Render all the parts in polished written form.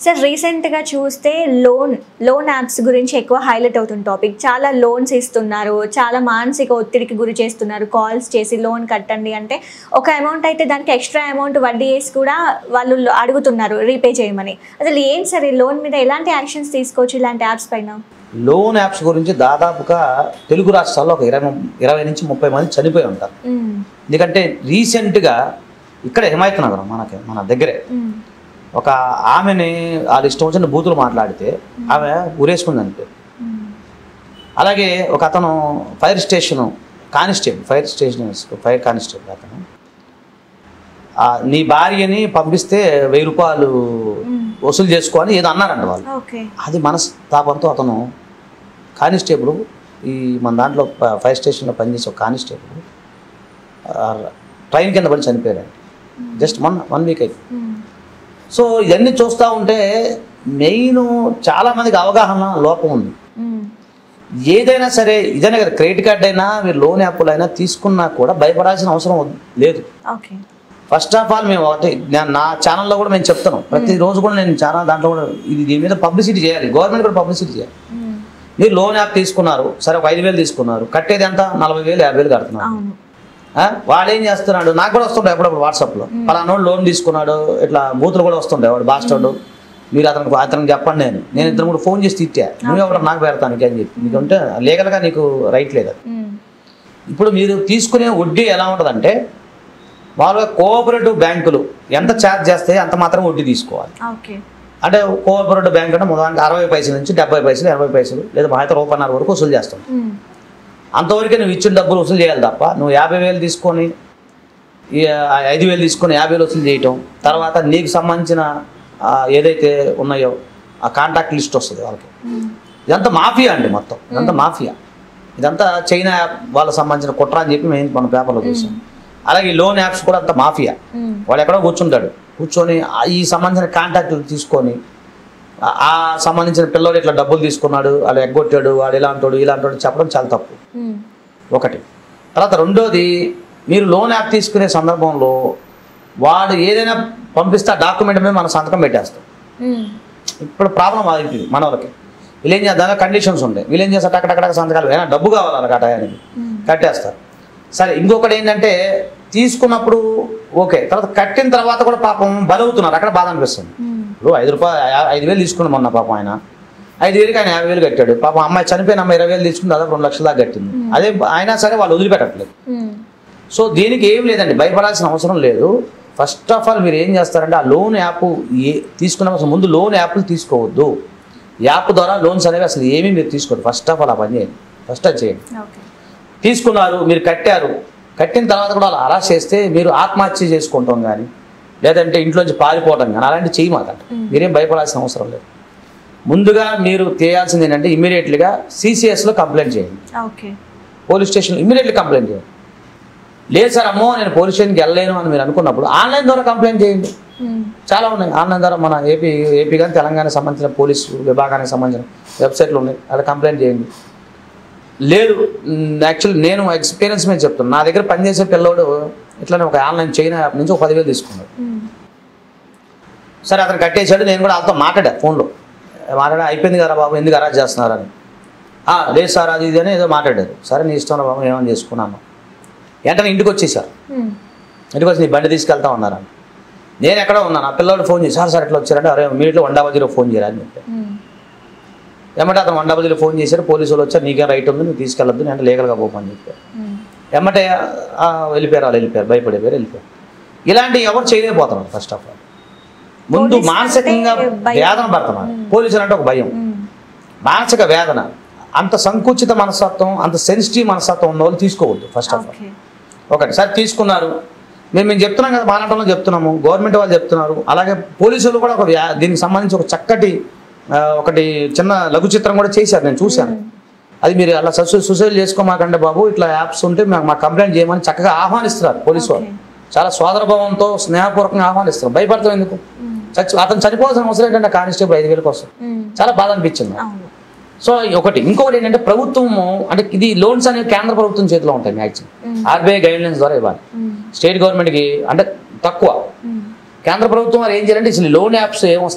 Sir రీసెంట్గా చూస్తే loan apps గురించి ఎక్కువ హైలైట్ అవుతున్న టాపిక్. చాలా లోన్స్ ఇస్తున్నారు, చాలా మానసిక ఒత్తిడికి గురి చేస్తున్నారు. కాల్స్ చేసి లోన్ కట్టండి అంటే ఒక అమౌంట్ అయితే దానికి ఎక్స్ట్రా అమౌంట్ వడ్డీ వేసి కూడా వాళ్ళు అడుగుతున్నారు రీపే చేయమని. అసలు ఏం సార్ ఈ లోన్ మీద ఎలాంటి యాక్షన్స్ తీసుకోవచ్చు ఇలాంటి యాప్స్ పైన? లోన్ యాప్స్ గురించి దాదాపుగా తెలుగు రాష్ట్రాల్లో ఒక 20 నుంచి 30 మంది చనిపోయి ఉంటారు. ఎందుకంటే రీసెంట్గా ఇక్కడ హిమాయత్ నగరం మన దగ్గరే ఒక ఆమెని వాళ్ళ ఇష్టం వచ్చిన బూతులు మాట్లాడితే ఆమె ఉరేసుకుంది అంతే. అలాగే ఒక అతను ఫైర్ కానిస్టేబుల్ అతను నీ భార్యని పంపిస్తే 1000 రూపాయలు వసూలు చేసుకోని ఏదో అన్నారంట వాళ్ళు. అది మనస్తాపంతో అతను కానిస్టేబుల్ మన దాంట్లో ఫైర్ స్టేషన్లో పనిచేసే ఒక కానిస్టేబుల్ ట్రైన్ కింద పడి చనిపోయారండి. జస్ట్ 1 వీక్ అయితే. సో ఇవన్నీ చూస్తూ ఉంటే మెయిన్ చాలామందికి అవగాహన లోపం ఉంది. ఏదైనా సరే ఇదైనా కదా క్రెడిట్ కార్డ్ అయినా మీరు లోన్ యాప్లు అయినా తీసుకున్నా కూడా భయపడాల్సిన అవసరం లేదు. ఫస్ట్ ఆఫ్ ఆల్ మేము నా ఛానల్లో కూడా మేము చెప్తాను, ప్రతిరోజు కూడా నేను ఛానల్ దాంట్లో కూడా దీని మీద పబ్లిసిటీ చేయాలి, గవర్నమెంట్ కూడా పబ్లిసిటీ చేయాలి. మీరు లోన్ యాప్ తీసుకున్నారు, సరే ఒక 5,000 తీసుకున్నారు, కట్టేది ఎంత 40,000 50,000 కడుతున్నారు. వాడు ఏం చేస్తున్నాడు, నాకు కూడా వస్తుంటాయి ఎప్పుడప్పుడు వాట్సాప్లో, పలానోడు లోన్ తీసుకున్నాడు ఇట్లా బూతులు కూడా వస్తుంటాయి. వాడు బాస్టాడు, మీరు అతనికి చెప్పండి. నేను 2-3 ఫోన్ చేసి తిట్టా, నువ్వే ఒకటి నాకు పెడతానికి అని చెప్పి. నీకంటే లీగల్గా నీకు రైట్ లేదు. ఇప్పుడు మీరు తీసుకునే వడ్డీ ఎలా ఉంటుందంటే మామూలుగా కోఆపరేటివ్ బ్యాంకులు ఎంత ఛార్జ్ చేస్తే అంత మాత్రం వడ్డీ తీసుకోవాలి. అంటే కోఆపరేటివ్ బ్యాంక్ అంటే 60 పైసల నుంచి 70 పైసలు 80 పైసలు లేదా మహా రూపాయన్నర వరకు వసూలు చేస్తాం. అంతవరకే నువ్వు ఇచ్చిన డబ్బులు వసూలు చేయాలి తప్ప నువ్వు 50,000 తీసుకొని 5,000 తీసుకొని 50,000 వసూలు చేయటం, తర్వాత నీకు సంబంధించిన ఏదైతే ఉన్నాయో ఆ కాంటాక్ట్ లిస్ట్ వస్తుంది వాళ్ళకి. ఇదంతా మాఫియా అండి, మొత్తం ఇదంతా మాఫియా. ఇదంతా చైనా వాళ్ళకి సంబంధించిన కుట్ర అని చెప్పి మేము మన పేపర్లో చూసాం. అలాగే ఈ లోన్ యాప్స్ కూడా అంత మాఫియా. వాడు ఎక్కడో కూర్చొని ఈ సంబంధించిన కాంటాక్ట్లు తీసుకొని ఆ సంబంధించిన పిల్లలు ఇట్లా డబ్బులు తీసుకున్నాడు, వాళ్ళు ఎగ్గొట్టాడు, వాడు ఇలాంటి చెప్పడం చాలా తప్పు. ఒకటి. తర్వాత రెండోది, మీరు లోన్ యాప్ తీసుకునే సందర్భంలో వాడు ఏదైనా పంపిస్తే ఆ డాక్యుమెంట్ మీద మన సంతకం పెట్టేస్తాం. ఇప్పుడు ప్రాబ్లం అవుతుంది మన వాళ్ళకి. వీళ్ళు ఏం చేద్దాం, కండిషన్స్ ఉంటాయి, వీళ్ళు ఏం చేస్తారు అక్కడక్కడ సంతకాలు ఏమైనా డబ్బు కావాలి వాళ్ళకి ఆ టయానికి కట్టేస్తారు. సరే, ఇంకొకటి ఏంటంటే తీసుకున్నప్పుడు ఓకే, తర్వాత కట్టిన తర్వాత కూడా పాపం బలవుతున్నారు, అక్కడ బాధ అనిపిస్తుంది. ఇప్పుడు 5,000 తీసుకున్నాం మొన్న, పాపం ఆయన 5,000కి ఆయన 50,000 కట్టాడు. పాపం అమ్మాయి చనిపోయిన అమ్మాయి 20,000 తీసుకుని దాదాపు 2 లక్షల దాకా కట్టింది. అదే అయినా సరే వాళ్ళు వదిలిపెట్టట్లేదు. సో దీనికి ఏం లేదండి, భయపడాల్సిన అవసరం లేదు. ఫస్ట్ ఆఫ్ ఆల్ మీరు ఏం చేస్తారంటే ఆ లోన్ యాప్ తీసుకున్న ముందు లోన్ యాప్లు తీసుకోవద్దు. యాప్ ద్వారా లోన్స్ అనేవి అసలు ఏమీ మీరు తీసుకోవద్దు. ఫస్ట్ ఆఫ్ ఆల్ ఆ పని చేయండి, ఫస్ట్ అది చేయండి. తీసుకున్నారు, మీరు కట్టిన తర్వాత కూడా అలా చేస్తే మీరు ఆత్మహత్య చేసుకుంటాం కానీ లేదంటే ఇంట్లోంచి పారిపోవడం కానీ అలాంటివి చేయమాకండి. మీరేం భయపడాల్సిన అవసరం లేదు. ముందుగా మీరు చేయాల్సింది ఏంటంటే ఇమీడియట్లీగా CCSలో కంప్లైంట్ చేయండి, పోలీస్ స్టేషన్లో ఇమీడియట్లీ కంప్లైంట్ చేయండి. లేదు సార్ అమ్మో నేను పోలీస్ స్టేషన్కి వెళ్ళలేను అని మీరు అనుకున్నప్పుడు ఆన్లైన్ ద్వారా కంప్లైంట్ చేయండి. చాలా ఉన్నాయి ఆన్లైన్ ద్వారా, మన ఏపీ కానీ తెలంగాణకు సంబంధించిన పోలీసు విభాగానికి సంబంధించిన వెబ్సైట్లు ఉన్నాయి, అలా కంప్లైంట్ చేయండి. లేదు యాక్చువల్లీ నేను ఎక్స్పీరియన్స్ మీద చెప్తున్నాను, నా దగ్గర పనిచేసే పిల్లోడు ఇట్లానే ఒక ఆన్లైన్ చైనా యాప్ నుంచి ఒక 10,000 తీసుకున్నాడు. సరే అతను కట్టేశాడు, నేను కూడా వాళ్ళతో ఫోన్లో మాట్లాడా, అయిపోయింది కదా బాబు ఎందుకు అరాజ్ చేస్తున్నారని. లేదు సార్ అది ఇది అని ఏదో మాట్లాడారు. సరే నీ ఇష్టం బాబు ఏమని చేసుకున్నాను. వెంటనే ఇంటికి వచ్చేసారు, ఇంటికి వచ్చి నీ బండి తీసుకెళ్తా ఉన్నారని. నేను ఎక్కడ ఉన్నాను, ఆ పిల్లవాడు ఫోన్ చేసి సార్ ఎట్లా వచ్చారంటే అరే మీట్లో 100 ఫోన్ చేయరని చెప్పారు. ఏమంటే అతను 100 ఫోన్ చేశారు, పోలీసు వాళ్ళు వచ్చారు, నీకేం రైట్ ఉంది నువ్వు తీసుకెళ్ళొద్దు, నేను లీగల్గా పోమని చెప్పారు. ఏమంటే వెళ్ళిపోయారు, భయపడిపోయారు, వెళ్ళిపోయారు. ఇలాంటివి ఎవరు చేయలేకపోతున్నారు. ఫస్ట్ ఆఫ్ ఆల్ ముందు మానసికంగా వేదన పడుతున్నారు. పోలీసులు అంటే ఒక భయం, మానసిక వేదన, అంత సంకుచిత మనస్తత్వం, అంత సెన్సిటివ్ మనస్తత్వం ఉన్న వాళ్ళు తీసుకోవద్దు. ఫస్ట్ ఆఫ్ ఆల్ ఒకటి. సరే తీసుకున్నారు, మేము చెప్తున్నాం కదా, మాట్లాడటంలో చెప్తున్నాము, గవర్నమెంట్ వాళ్ళు చెప్తున్నారు, అలాగే పోలీసులు కూడా దీనికి సంబంధించి ఒక చక్కటి ఒకటి చిన్న లఘు చిత్రం కూడా చేశారు, నేను చూశాను. అది మీరు అలా సూసైడ్ చేసుకోమాకండి బాబు, ఇట్లా యాప్స్ ఉంటే మాకు కంప్లైంట్ చేయమని చక్కగా ఆహ్వానిస్తున్నారు పోలీసు వాళ్ళు. చాలా సోదరభావంతో స్నేహపూర్వకంగా ఆహ్వానిస్తున్నారు. భయపడతాం ఎందుకు? అతను చనిపోవాల్సిన అవసరం ఏంటంటే కానిస్టేబుల్ 5,000 కోసం. చాలా బాధ అనిపించింది. సో ఇంకొకటి ఏంటంటే ప్రభుత్వము అంటే ఇది లోన్స్ అనేవి కేంద్ర ప్రభుత్వం చేతిలో ఉంటాయి మ్యాక్సిమం. RBI గైడ్లైన్స్ ద్వారా ఇవ్వాలి. స్టేట్ గవర్నమెంట్కి అంటే తక్కువ. కేంద్ర ప్రభుత్వం వారు ఏం చేయాలంటే అసలు లోన్ యాప్స్ ఏమొస్తున్నాయి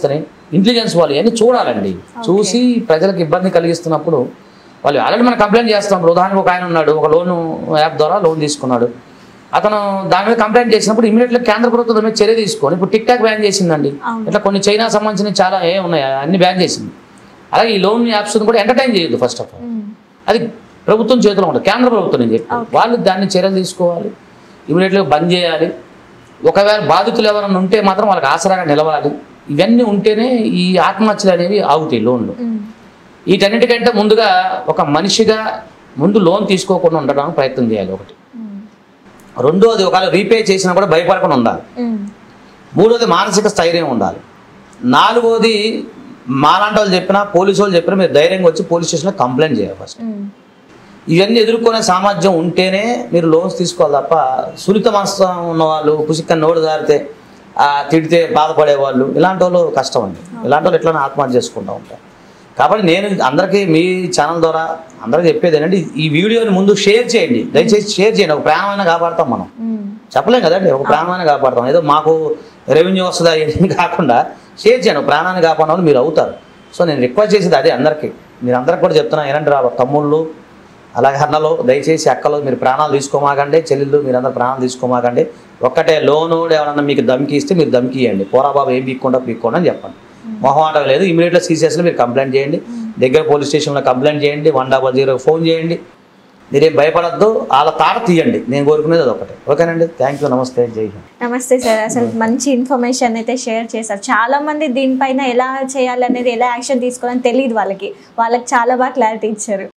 ఇంటెలిజెన్స్ వాళ్ళు ఇవన్నీ చూడాలండి. చూసి ప్రజలకు ఇబ్బంది కలిగిస్తున్నప్పుడు వాళ్ళు ఆల్రెడీ మనం కంప్లైంట్ చేస్తాం. ఉదాహరణకు ఒక ఆయన ఉన్నాడు, ఒక లోన్ యాప్ ద్వారా లోన్ తీసుకున్నాడు. అతను దాని మీద కంప్లైంట్ చేసినప్పుడు ఇమీడియట్గా కేంద్ర ప్రభుత్వం దాని మీద చర్య తీసుకొని ఇప్పుడు టిక్ టాక్ బ్యాన్ చేసిందండి. ఇట్లా కొన్ని చైనా సంబంధించిన చాలా ఉన్నాయి, అన్ని బ్యాన్ చేసింది. అలాగే ఈ లోన్ యాప్స్ కూడా ఎంటర్టైన్ చేయొద్దు. ఫస్ట్ ఆఫ్ ఆల్ అది ప్రభుత్వం చేతిలో ఉంటుంది, కేంద్ర ప్రభుత్వం నేను చెప్పి వాళ్ళు దాన్ని చర్యలు తీసుకోవాలి, ఇమీడియట్గా బంద్ చేయాలి. ఒకవేళ బాధితులు ఎవరైనా ఉంటే మాత్రం వాళ్ళకి ఆసరాగా నిలవాలి. ఇవన్నీ ఉంటేనే ఈ ఆత్మహత్యలు అనేవి ఆగుతాయి లోన్లు. వీటన్నిటికంటే ముందుగా ఒక మనిషిగా ముందు లోన్ తీసుకోకుండా ఉండడానికి ప్రయత్నం చేయాలి ఒకటి. రెండోది ఒకవేళ రీపే చేసినా కూడా భయపడకుండా ఉండాలి. మూడోది మానసిక స్థైర్యం ఉండాలి. నాలుగోది మాలాంటి వాళ్ళు చెప్పినా పోలీసు వాళ్ళు చెప్పినా మీరు ధైర్యంగా వచ్చి పోలీస్ స్టేషన్లో కంప్లైంట్ చేయాలి ఫస్ట్. ఇవన్నీ ఎదుర్కొనే సామర్థ్యం ఉంటేనే మీరు లోన్స్ తీసుకోవాలి తప్ప సున్నిత మనసు ఉన్నవాళ్ళు పుసిక్క నోడు దారితే తిడితే బాధపడేవాళ్ళు ఇలాంటి వాళ్ళు కష్టం అండి. ఇలాంటి వాళ్ళు ఎట్లా ఆత్మహత్య చేసుకుంటూ ఉంటారు. కాబట్టి నేను అందరికీ మీ ఛానల్ ద్వారా అందరికీ చెప్పేది ఏంటంటే ఈ వీడియోని ముందు షేర్ చేయండి, దయచేసి షేర్ చేయండి. ఒక ప్రాణమైనా కాపాడతాం మనం, చెప్పలేం కదండి, ఒక ప్రాణమైనా కాపాడతాం. ఏదో మాకు రెవెన్యూ వస్తుందా ఏమీ కాకుండా షేర్ చేయండి, ఒక ప్రాణాన్ని కాపాడిన వాళ్ళు మీరు అవుతారు. సో నేను రిక్వెస్ట్ చేసేది అదే అందరికీ, మీరు అందరికి కూడా చెప్తున్నా ఏనంటే తమ్ముళ్ళు అలాగే అన్నలు దయచేసి అక్కలు మీరు ప్రాణాలు తీసుకోమాకండి, చెల్లెళ్ళు మీరందరూ ప్రాణాలు తీసుకోమాకండి. ఒక్కటే లోను ఎవరన్నా మీకు దమ్కి ఇస్తే మీరు దమ్కి ఇవ్వండి, పోరా బాబు ఏం పీక్కోండి అని చెప్పండి. మొహమాటం లేదు, ఇమీడియట్గా సీసీఎస్లో మీరు కంప్లైంట్ చేయండి, దగ్గర పోలీస్ స్టేషన్లో కంప్లైంట్ చేయండి, 100 ఫోన్ చేయండి. మీరేం భయపడద్దు, వాళ్ళ తాట తీయండి. నేను కోరుకునేది అది ఒకటే. ఓకేనండి, థ్యాంక్ యూ, నమస్తే, జై హింద్. నమస్తే సార్, అసలు మంచి ఇన్ఫర్మేషన్ అయితే షేర్ చేశారు. చాలా మంది దీనిపైన ఎలా చేయాలనేది, ఎలా యాక్షన్ తీసుకోవాలని తెలియదు వాళ్ళకి చాలా బాగా క్లారిటీ ఇచ్చారు.